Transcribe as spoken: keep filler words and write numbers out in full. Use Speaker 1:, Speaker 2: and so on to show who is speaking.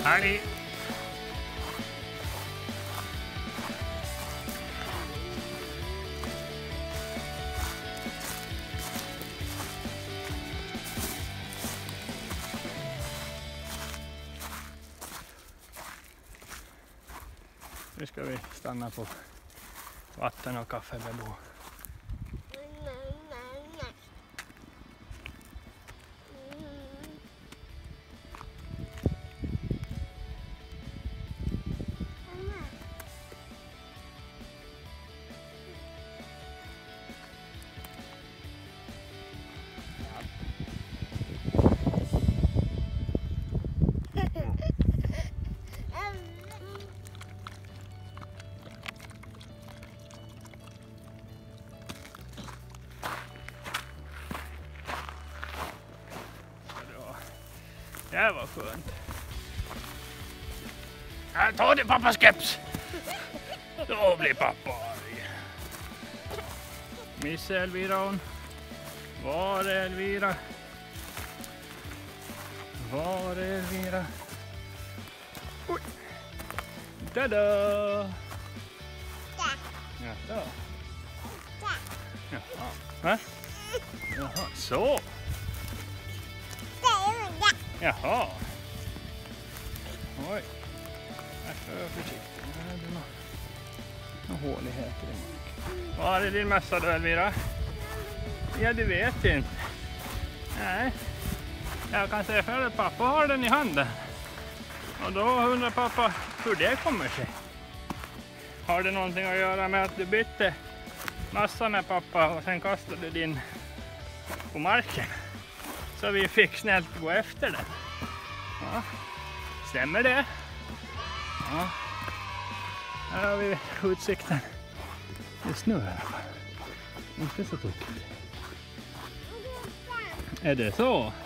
Speaker 1: Hej! Nu ska vi stanna på vatten och kaffe med Bo. Det var skönt. Här, ta det pappas keps. Då blir pappa arg. Missa Elvira hon. Var är Elvira? Var är Elvira? Oj. Tada! Ja, då. Jaha. Va? Jaha, så. Jaha. Oj. Jag ska vara försiktig. Här är det några håligheter i marken. Var är din mössa då, Elvira? Ja, du vet inte. Nej. Jag kan säga för att pappa har den i handen. Och då undrar pappa hur det kommer sig. Har det någonting att göra med att du bytte massa med pappa och sen kastade din på marken? Så vi fick snällt gå efter den. Ja. Stämmer det? Ja. Här har vi utsikten. Just nu här. Inte så tokigt. Är det så?